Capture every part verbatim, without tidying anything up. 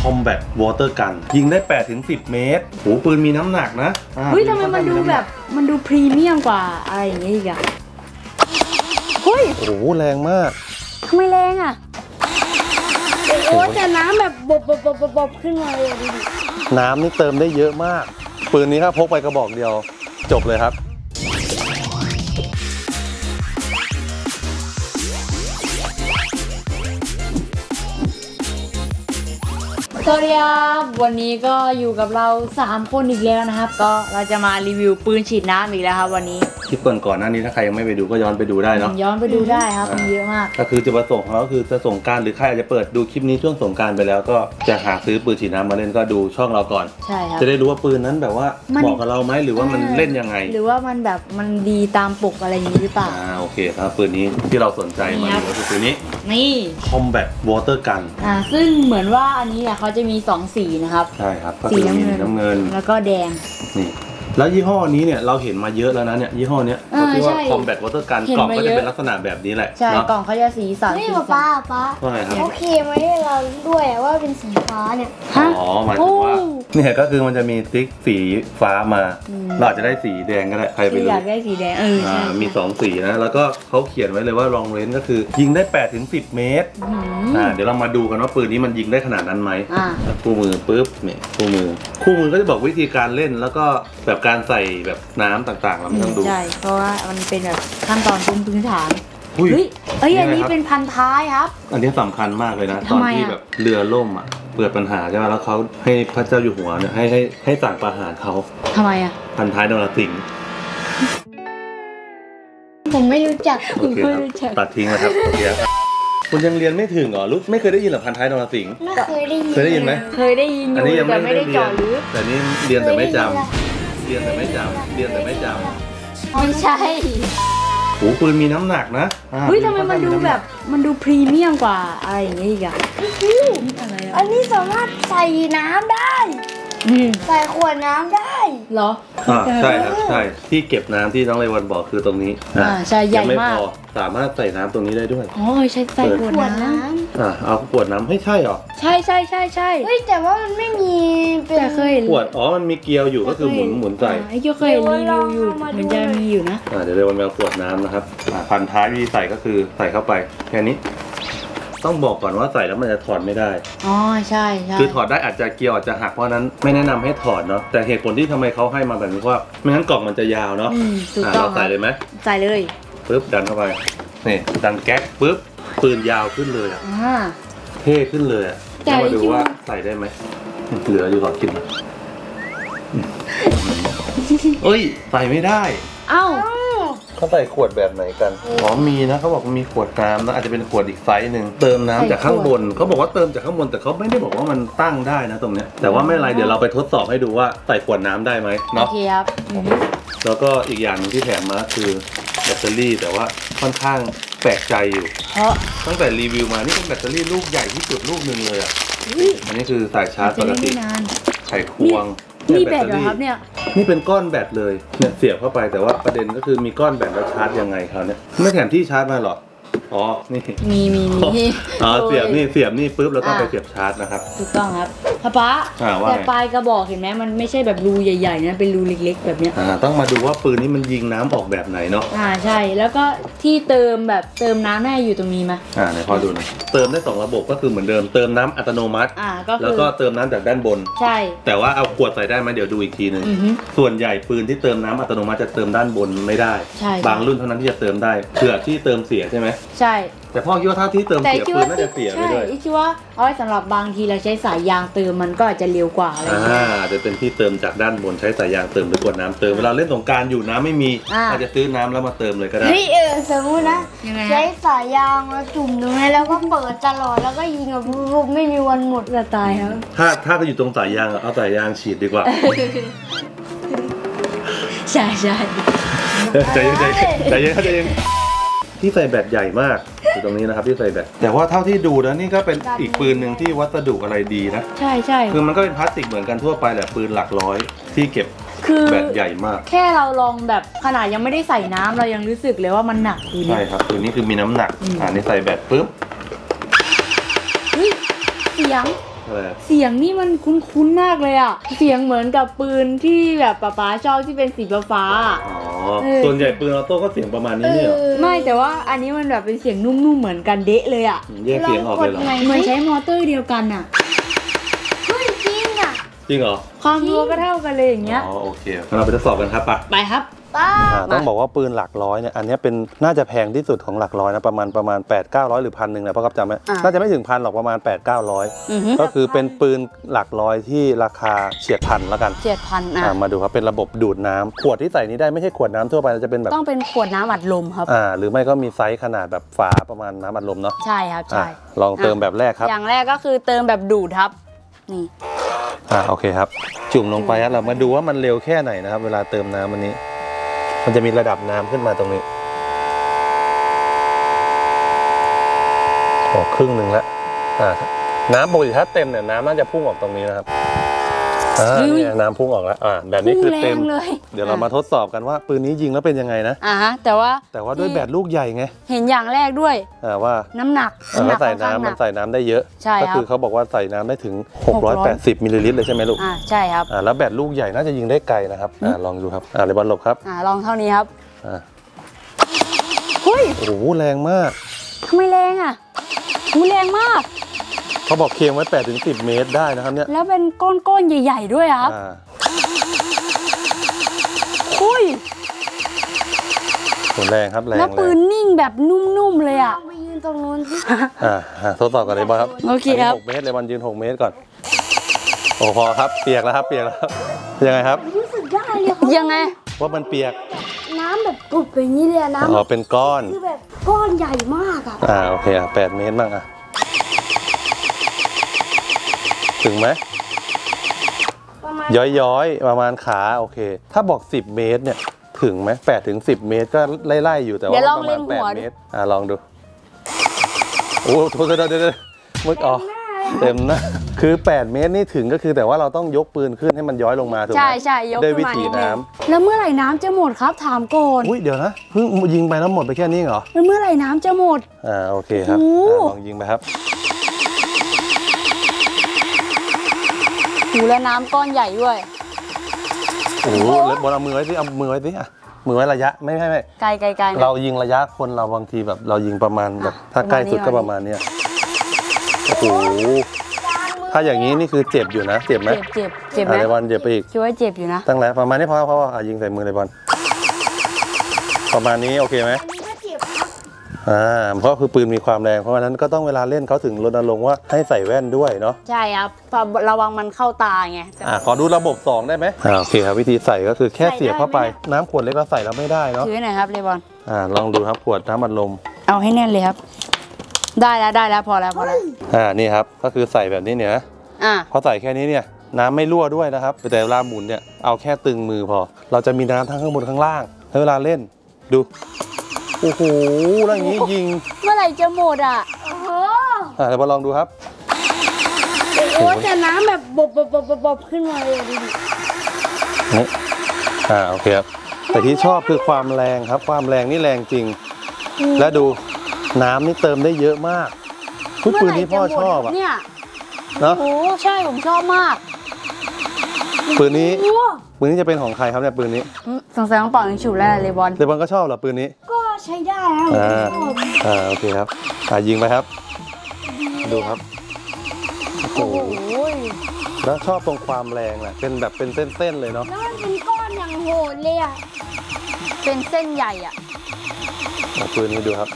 Combat Water Gun ยิงได้ แปดถึงสิบ เมตรโหปืนมีน้ำหนักนะเฮ้ยทำไมมันดูแบบมันดูพรีเมียมกว่าอะไรอย่างเงี้ยอีกอะเฮ้ยโอ้โหแรงมากทำไมแรงอะโอ้แต่น้ำแบบบบบบบบบบขึ้นมาเลยดิน้ำนี่เติมได้เยอะมากปืนนี้ครับพกไปกระบอกเดียวจบเลยครับสวัสดีครับวันนี้ก็อยู่กับเราสามคนอีกแล้วนะครับก็เราจะมารีวิวปืนฉีดน้ำอีกแล้วครับวันนี้คลิปก่อนๆหน้านี้ถ้าใครยังไม่ไปดูก็ย้อนไปดูได้เนาะย้อนไปดูได้ครับมันเยอะมากก็คือจุดประสงค์ของเขาคือจะส่งการหรือใครอาจจะเปิดดูคลิปนี้ช่วงสงกรานต์ไปแล้วก็จะหาซื้อปืนฉีดน้ำมาเล่นก็ดูช่องเราก่อนใช่ครับจะได้รู้ว่าปืนนั้นแบบว่าเหมาะกับเราไหมหรือว่ามันเล่นยังไงหรือว่ามันแบบมันดีตามปกอะไรอย่างนี้หรือเปล่าอ่าโอเคครับปืนนี้ที่เราสนใจมาดูก็คือปืนนี้นี่ Combat Water Gun อ่าซึ่งเหมือนว่าอันนี้เนี่ยเขาจะมีสองสีนะครับใช่ครับสีน้ำเงินน้ำเงินแล้วก็แดงนี่แล้วยี่ห้อนี้เนี่ยเราเห็นมาเยอะแล้วนะเนี่ยยี่ห้อนี้เขาเรียกว่า Combat Water Gun กล่องก็จะเป็นลักษณะแบบนี้แหละใช่กล่องเขาจะสีสันนี่ป้าป้าโอเคมาให้เราด้วยว่าเป็นสีฟ้าเนี่ยอ๋อหมายถึงว่าเนี่ยก็คือมันจะมีติ๊กสีฟ้ามาเราอาจจะได้สีแดงก็ได้ใครไปรู้อยากได้สีแดงเออใช่มีสองสีนะแล้วก็เขาเขียนไว้เลยว่า long range ก็คือยิงได้ แปดถึงสิบ เมตรอ่าเดี๋ยวเรามาดูกันว่าปืนนี้มันยิงได้ขนาดนั้นไหมคู่มือปุ๊บเนี่ยคู่มือคู่มือก็จะบอกวิธีการเล่นแล้วก็แบบการใส่แบบน้ำต่างๆเราไม่ต้องดูใช่เพราะว่ามันเป็นแบบขั้นตอนพื้นฐานเฮ้ยเอ้ยอันนี้เป็นพันท้ายครับอันนี้สำคัญมากเลยนะตอนที่แบบเรือล่มอ่ะเกิดปัญหาใช่ไหมแล้วเขาให้พระเจ้าอยู่หัวเนี่ยให้ให้ให้สั่งประหารเขาทำไมอ่ะพันท้ายนรสิงห์ผมไม่รู้จักโอเคครับตัดทิ้งนะครับโอเคครับคุณยังเรียนไม่ถึงเหรอลูกไม่เคยได้ยินหรอพันท้ายนรสิงห์ไม่เคยได้ยินเคยได้ยินไหมเคยได้ยินอยู่แต่ไม่ได้เจาะลึกแต่นี่เรียนแต่ไม่จำเรียนแต่ไม่จำเรียนแต่ไม่จำไม่ใช่โอ้ปืนมีน้ำหนักนะเฮ้ยทำไมมันดูแบบมันดูพรีเมียมกว่าอะไรอย่างเงี้ยอีกอะอันนี้สามารถใส่น้ำได้ใส่ขวดน้ำได้เหรออ่าใช่ครับใช่ที่เก็บน้ำที่น้องเลวันบอกคือตรงนี้อ่าใช่ใหญ่มากสามารถใส่น้ำตรงนี้ได้ด้วยอ๋อใช่ใส่ขวดน้ำอ่าเอาขวดน้ำให้ใช่หรอใช่ใช่ใช่ใช่เฮ้ยแต่ว่ามันไม่มีเป็นเคยขวดอ๋อมันมีเกลียวอยู่ก็คือหมุนหมุนใส่ไอ้เจ้าเคยรีวิวอยู่มันจะมีอยู่นะอ่าเดี๋ยวเลวันเอาขวดน้ำนะครับพันท้ายวิธีใส่ก็คือใส่เข้าไปแค่นี้ต้องบอกก่อนว่าใส่แล้วมันจะถอดไม่ได้อ๋อใช่ใช่คือถอดได้อาจจะเกลียวอาจจะหักเพราะนั้นไม่แนะนำให้ถอดเนาะแต่เหตุผลที่ทำไมเขาให้มาแบบนี้ว่าไม่งั้นกล่องมันจะยาวเนาะเราใส่เลยไหมใส่เลยปึ๊บดันเข้าไปนี่ดันแก๊กปึ๊บปืนยาวขึ้นเลยอ่ะเท่ขึ้นเลยอ่ะมาดูว่าใส่ได้ไหมเหลืออยู่ขอกินเอ้ยใส่ไม่ได้เอ้าเขาใส่ขวดแบบไหนกันอ๋อมีนะเขาบอกมีขวดน้ำนะอาจจะเป็นขวดอีกไซส์หนึ่งเติมน้ำจากข้างบนเขาบอกว่าเติมจากข้างบนแต่เขาไม่ได้บอกว่ามันตั้งได้นะตรงเนี้ยแต่ว่าไม่เป็นไรเดี๋ยวเราไปทดสอบให้ดูว่าใส่ขวดน้ำได้ไหมเนาะโอเคครับแล้วก็อีกอย่างนึงที่แถมมาคือแบตเตอรี่แต่ว่าค่อนข้างแปลกใจอยู่เพราะตั้งแต่รีวิวมานี่เป็นแบตเตอรี่ลูกใหญ่ที่สุดลูกหนึ่งเลยอ่ะอันนี้คือสายชาร์จปกติไขควงนี่แบตเหรอครับเนี่ยนี่เป็นก้อนแบตเลยเนี่ยเสียบเข้าไปแต่ว่าประเด็นก็คือมีก้อนแบตแล้วชาร์จยังไงเขาเนี่ยไม่แถมที่ชาร์จมาหรออ๋อนี่มีมีมีอ๋อเสียบนี่เสียบนี่ปุ๊บแล้วก็ไปเสียบชาร์จนะครับถูกต้องครับพ่อป๊าแต่ปลายกระบอกเห็นไหมมันไม่ใช่แบบรูใหญ่ๆนะเป็นรูเล็กๆแบบเนี้ยต้องมาดูว่าปืนนี้มันยิงน้ำออกแบบไหนเนาะอ่าใช่แล้วก็ที่เติมแบบเติมน้ำแน่อยู่ตรงนี้ไหมอ่าไหนพอดูหน่อยเติมได้สองระบบก็คือเหมือนเดิมเติมน้ำอัตโนมัติอ่าก็แล้วก็เติมน้ำจากด้านบนใช่แต่ว่าเอาขวดใส่ได้ไหมเดี๋ยวดูอีกทีนึงส่วนใหญ่ปืนที่เติมน้ำอัตโนมัติจะเติมด้านบนไม่ได้บางรุ่นเท่านั้นที่จะเติมได้เผื่อที่เติมเสียใช่ไหมใช่แต่พ่อคิดว่าถ้าที่เติมเสียปืนน่าจะเสียไปด้วยใช่คิดว่าเอาไว้สำหรับบางทีเราใช้สายยางเติมมันก็อาจจะเร็วกว่าอะไรอ่าจะเป็นที่เติมจากด้านบนใช้สายยางเติมหรือกดน้ำเติมเวลาเล่นสงกรานต์อยู่น้ำไม่มีอาจจะซื้อน้ำแล้วมาเติมเลยก็ได้เฮ้ยเออสมมตินะใช้สายยางมาจุ่มตรงนี้แล้วก็เปิดตลอดแล้วก็ยิงแบบรูปไม่มีวันหมดจะตายครับถ้าถ้าก็อยู่ตรงสายยางเอาสายยางฉีดดีกว่าใช่ใช่ใจเย็นใจเย็นใจเย็นที่ใส่แบตใหญ่มากอยู่ตรงนี้นะครับที่ใส่แบตแต่ว่าเท่าที่ดูนะนี่ก็เป็นอีกปืนหนึ่งที่วัสดุอะไรดีนะใช่ใช่คือมันก็เป็นพลาสติกเหมือนกันทั่วไปแหละปืนหลักร้อยที่เก็บแบตใหญ่มากแค่เราลองแบบขนาดยังไม่ได้ใส่น้ำเรายังรู้สึกเลยว่ามันหนักใช่ครับปืนนี้คือมีน้ำหนักอ่านี่ใส่แบตปุ๊บเสียงอะไรเสียงนี่มันคุ้นๆมากเลยอ่ะเสียงเหมือนกับปืนที่แบบป๊าป๊าชอบที่เป็นสีฟ้าๆอ๋อส่วนใหญ่ปืนออโต้ก็เสียงประมาณนี้เนี่ยไม่แต่ว่าอันนี้มันแบบเป็นเสียงนุ่มๆเหมือนกันเดะเลยอ่ะแยกเสียงออกเลยเหรอเหมือนใช้มอเตอร์เดียวกันอ่ะเฮ้ยจริงอ่ะจริงเหรอความรัวก็เท่ากันเลยอย่างเงี้ยอ๋อโอเคเราไปทดสอบกันครับป่ะไปครับป้าต้องบอกว่าปืนหลักร้อยเนี่ยอันนี้เป็นน่าจะแพงที่สุดของหลักร้อยนะประมาณประมาณแปดเก้าร้อยหรือพันหนึ่งนะเพราะครับจำไหมน่าจะไม่ถึงพันหรอกประมาณแปดเก้าร้อยก็คือเป็นปืนหลักร้อยที่ราคาเฉียดพันแล้วกันเจ็ดพันอ่ะมาดูครับเป็นระบบดูดน้ำขวดที่ใส่นี้ได้ไม่ใช่ขวดน้ำทั่วไปจะเป็นแบบต้องเป็นขวดน้ำอัดลมครับอ่าหรือไม่ก็มีไซส์ขนาดแบบฝาประมาณน้ำอัดลมเนาะใช่ครับใช่ลองเติมแบบแรกครับอย่างแรกก็คือเติมแบบดูดครับนี่อ่าโอเคครับจุ่มลงไปครับเรามาดูว่ามันเร็วแค่ไหนนะครับเวลาเติมน้ำอันนี้มันจะมีระดับน้ำขึ้นมาตรงนี้โอ้ครึ่งหนึ่งแล้วอ่าน้ำปกติถ้าเต็มเนี่ยน้ำน่าจะพุ่งออกตรงนี้นะครับอ่าเนี่ยน้ำพุ่งออกแล้วอ่าแบบนี้คือเต็มเลยเดี๋ยวเรามาทดสอบกันว่าปืนนี้ยิงแล้วเป็นยังไงนะอ่าฮะแต่ว่าแต่ว่าด้วยแบตลูกใหญ่ไงเห็นอย่างแรกด้วยอ่าว่าน้ำหนักอ่าน้ำหนัถ้าก ใส่ค่อข้างน้ำหมันันกใส่น้ำได้เยอะใช่ก็ครับคือเขาบอกว่าใส่น้ำได้ถึงหกร้อยแปดสิบมิลลิลิตรเลยใช่ไหมลูกอ่าใช่ครับอ่าแล้วแบตลูกใหญ่น่าจะยิงได้ไกลนะครับอ่าลองดูครับอ่าเลยบอลหลบครับอ่าลองเท่านี้ครับอ่าเฮ้ยโอ้โหแรงมากทำไมแรงอ่ะหูแรงมากเขาบอกเคียงไว้แปดถึงสิบเมตรได้นะครับเนี่ยแล้วเป็นก้อนๆใหญ่ๆด้วยครับอ่าอุ้ยโหแรงครับแรงแล้วปืนแรงนิ่งแบบนุ่มๆเลยอ่ะเอาไปยืนตรงนู้นสิอ่าอ่าทดสอบกันเลยบอลครับโอเคครับนนี้หกเมตรเลยบอลยืนหกเมตรก่อนโอ้พอครับเปียกแล้วครับเปียกแล้วครับยังไงครับรู้สึกได้เลยครับยังไงว่ามันเปียกน้ำแบบปุบอย่างนี้เลยอะน้อ๋อเป็นก้อนำคือแบบก้อนใหญ่มากอ่ะอ่าโอเคอ่ะแปดเมตรบ้างอ่ะถึงไหมประมาณย้อยๆประมาณขาโอเค ถ้าบอกสิบเมตรเนี่ยถึงไหมแปดถึงสิบเมตรก็ไล่ๆอยู่แต่เดี๋ว่ายวลองประเล็มาณงแปหัดวดูเมตรอ่าลองดูโอ้โหเดี๋ยวเดี๋ยวเดี๋ยวมึกออกเต็มนะคือแปดเมตรนี่ถึงก็คือแต่ว่าเราต้องยกปืนขึ้นให้มันย้อยลงมาถูกไหมใช่ใช่ยกด้วยขึ้วินมาถีนิดนึน้งแล้วเมื่อไหร่น้ำจะหมดครับถามก่อนำอุ้ยเดี๋ยวนะเพิ่งยิงไปแล้วหมดไปแค่นี้เหรอแล้วเมื่อไหร่น้ำจะหมดอ่าโอเคครับโอ้โหอ่าลองยิงไปครับหูแล้วน้ำก้อนใหญ่ด้วยโอ้โหแล้วบอลเอามือไว้สิเอามือไว้สิอ่ะมือไว้ระยะไม่ไม่ไม่ไกลไกลไกลเรายิงระยะคนเราบางทีแบบเรายิงประมาณแบบถ้าใกล้สุดก็ประมาณเนี้ยโอ้โหถ้าอย่างนี้นี่คือเจ็บอยู่นะเจ็บไหมเจ็บเจ็บเจ็บไหมอะไรบอลเจ็บไปอีกคิดว่าเจ็บอยู่นะตั้งแล้วประมาณนี้พอพออ่ะยิงใส่มือเลยบอลประมาณนี้โอเคไหมอันนี้ก็เจ็บครับอ่าเพราะคือปืนมีความแรงเพราะฉะนั้นก็ต้องเวลาเล่นเขาถึงรณรงค์ว่าให้ใส่แว่นด้วยเนาะใช่ครับเพราะระวังมันเข้าตาไงอ่าขอดูระบบสองได้ไหมอ่าโอเคครับวิธีใส่ก็คือแค่เสียบเข้าไปน้ำขวดเล็กเราใส่แล้วไม่ได้เนาะถือหน่อยครับเลบอนอ่าลองดูครับขวดน้ำอัดลมเอาให้แน่นเลยครับ ได้แล้วได้แล้วพอแล้วพอแล้วอ่านี่ครับก็คือใส่แบบนี้เนี่ยนะอ่ะพอใส่แค่นี้เนี่ยน้ำไม่รั่วด้วยนะครับแต่เวลาหมุนเนี่ยเอาแค่ตึงมือพอ เราจะมีน้ำทั้งข้างบนข้างล่างแล้วเวลาเล่นดูโอ้โหแล้วอย่างนี้ยิงเมื่อไหร่จะหมดอ่ะโอ้โหอ่าเดี๋ยวมาลองดูครับโอ้แต่น้ำแบบบบบบบบบบขึ้นมาเลยดูดินี่อ่าโอเคครับแต่ที่ชอบคือความแรงครับ ความแรงนี่แรงจริง และดูน้ำนี่เติมได้เยอะมากทุกปืนที่พ่อชอบอ่ะเนี่ยเนาะโอ้ใช่ผมชอบมากปืนนี้โอ้ปืนนี้จะเป็นของใครครับเนี่ยปืนนี้อืมสงสัยต้องเป่ายิงฉุบแล้วเลบอนเดบอลก็ชอบเหรอปืนนี้ก็ใช้ได้นะอ่าผมชอบอ่าโอเคครับอ่ายิงไปครับดูครับโอ้โหโอ้ยแล้วชอบตรงความแรงแหละเป็นแบบเป็นเส้นๆเลยเนาะแล้วมันเป็นก้อนอย่างโหดเลยอ่ะเป็นเส้นใหญ่อ่ะเอาปืนนี้ดูครับ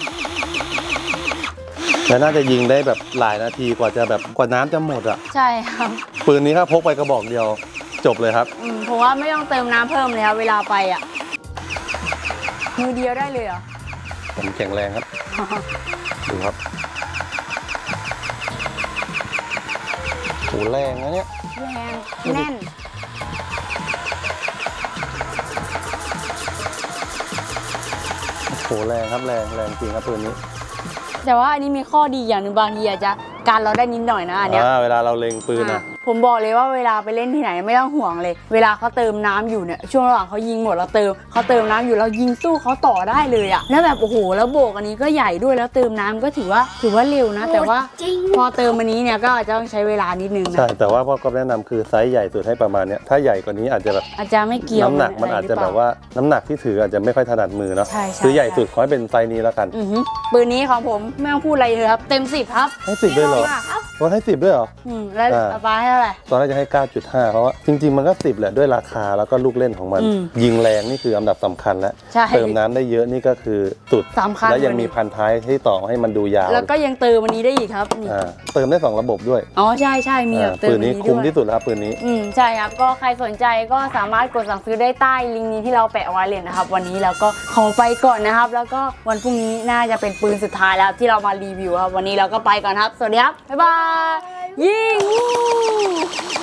แล้วน่าจะยิงได้แบบหลายนาทีกว่าจะแบบกว่าน้ำจะหมดอ่ะใช่ครับปืนนี้ถ้าพกไปกระบอกเดียวจบเลยครับอืมผมว่าไม่ต้องเติมน้ำเพิ่มเลยครับเวลาไปอ่ะมือเดียวได้เลยเหรอผมแข็งแรงครับดูครับโหแรงนะเนี่ยแรงแน่นโหแรงครับแรงแรงจริงครับปืนนี้แต่ว่าอันนี้มีข้อดีอย่างหนึ่งบางทีอาจจะการเราได้นิดหน่อยนะอันเนี้ยอ่าเวลาเราเล็งปืนอ่าอ่ะผมบอกเลยว่าเวลาไปเล่นที่ไหนไม่ต้องห่วงเลยเวลาเขาเติมน้ำอยู่เนี่ยช่วงระหว่างเขายิงหมดเราเติมเขาเติมน้ำอยู่เรายิงสู้เขาต่อได้เลยอะแล้วแบบโอ้โหแล้วโบกอันนี้ก็ใหญ่ด้วยแล้วเติมน้ำก็ถือว่าถือว่าเร็วนะแต่ว่าพอเติมอันนี้เนี่ยก็อาจจะต้องใช้เวลานิดนึงนะใช่แต่ว่าพ่อก็แนะนำคือไซส์ใหญ่สุดให้ประมาณเนี้ยถ้าใหญ่กว่านี้อาจจะแบบอาจจะไม่เกี่ยวน้ำหนักมันอาจจะแบบว่าน้ำหนักที่ถืออาจจะไม่ค่อยถนัดมือเนาะใช่ใช่คือใหญ่สุดขอให้เป็นไซส์นี้แล้วกันอือหือปืนนี้ของผมไม่ต้องพูดอะไรเลยครับเต็มสิบครับให้สิบด้วยเหรอรถให้สิบด้วยเหรออืมแล้วอ่าอาปาให้เท่าไหร่ตอนแรกจะให้ เก้าจุดห้า เพราะว่าจริง ๆ มันก็สิบแหละด้วยราคาแล้วก็ลูกเล่นของมันอืมยิงแรงนี่คืออันดับสำคัญแล้วใช่เติมน้ำได้เยอะนี่ก็คือสุดสำคัญแล้วยังมีพันท้ายให้ต่อให้มันดูยาวแล้วก็ยังเติมอันนี้ได้อีกครับนี่อ่าเติมได้สองระบบด้วยอ๋อใช่ใช่มีแบบเติมปือันนนี้นี้คุ้มด้วยที่สุดแล้วครับปืนนี้อืมใช่ครับก็ใครสนใจก็สามารถกดสั่งซื้อได้ใต้ลิงก์นี้ที่เราแปะเอาไว้เลยนะครับวันนี้แล้วก็ขอไปก่อนนะครับแล้วก็วันพรุ่งนี้น่าจะเป็นปืนสุดท้ายแล้วที่เรามารีวิวครับวันนี้เราก็ไปก่อนครับสวัสดีครับบ๊ายบายยิง